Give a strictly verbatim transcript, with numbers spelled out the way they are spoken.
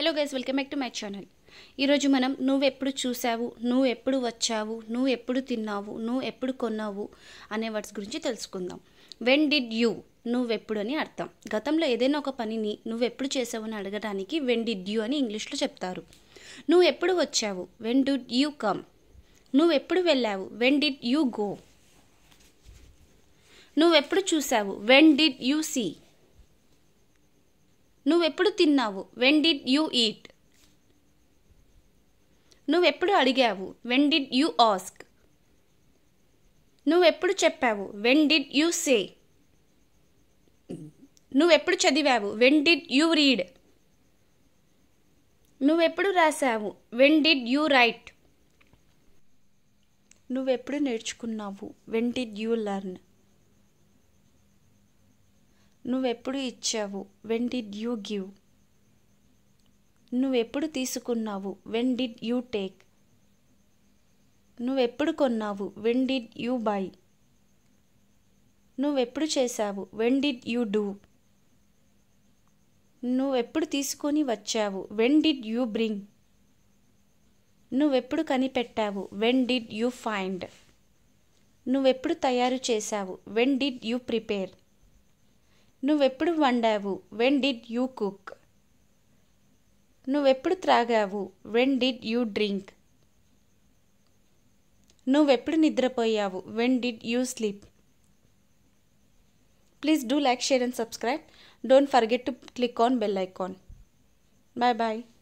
Hello guys, welcome back to my channel. ఈరోజు మనం నువ్వెప్పుడు చూసావు, నువ్వు ఎప్పుడు వచ్చావు, నువ్వు ఎప్పుడు తిన్నావు, నువ్వు ఎప్పుడు కొన్నావు అనే వర్డ్స్ గురించి తెలుసుకుందాం. వెన్ డిడ్ యూ, నువ్వెప్పుడు అని అర్థం. గతంలో ఏదైనా ఒక పనిని నువ్వెప్పుడు చేసావు అని అడగడానికి వెన్ డిడ్ యూ అని ఇంగ్లీష్లో చెప్తారు. నువ్వు ఎప్పుడు వచ్చావు, వెన్ డిడ్ యూ కమ్. నువ్వు ఎప్పుడు వెళ్ళావు, వెన్ డిడ్ యూ గో. నువ్వెప్పుడు చూసావు, వెన్ డిడ్ యూ సీ. నువ్వెప్పుడు తిన్నావు, వెన్ డిడ్ యూ ఈట్. నువ్వెప్పుడు అడిగావు, వెన్ డిడ్ యూ ఆస్క్. నువ్వెప్పుడు చెప్పావు, వెన్ డిడ్ యూ సే. నువ్వెప్పుడు చదివావు, వెన్ డిడ్ యూ రీడ్. నువ్వెప్పుడు రాసావు, వెన్ డిడ్ యూ రైట్. నువ్వెప్పుడు నేర్చుకున్నావు, వెన్ డిడ్ యూ లెర్న్. నువ్వెప్పుడు ఇచ్చావు, వెన్ డిడ్ యూ గివ్. నువ్వెప్పుడు తీసుకున్నావు, వెన్ డిడ్ యూ టేక్. నువ్వెప్పుడు కొన్నావు, వెన్ డిడ్ యూ బై. నువ్వెప్పుడు చేశావు, వెన్ డిడ్ యూ డూ. నువ్వెప్పుడు తీసుకొని వచ్చావు, వెన్ డిడ్ యూ బ్రింగ్. నువ్వెప్పుడు కనిపెట్టావు, వెన్ డిడ్ యూ ఫైండ్. నువ్వెప్పుడు తయారు చేశావు, వెన్ డిడ్ యూ ప్రిపేర్. నువ్వెప్పుడు వండావు, వెన్ డిడ్ యూ కుక్. నువ్వెప్పుడు త్రాగావు, వెన్ డిడ్ యూ డ్రింక్. నువ్వెప్పుడు నిద్రపోయావు, when did you sleep. Please do like, share and subscribe. Don't forget to click on bell icon. Bye bye.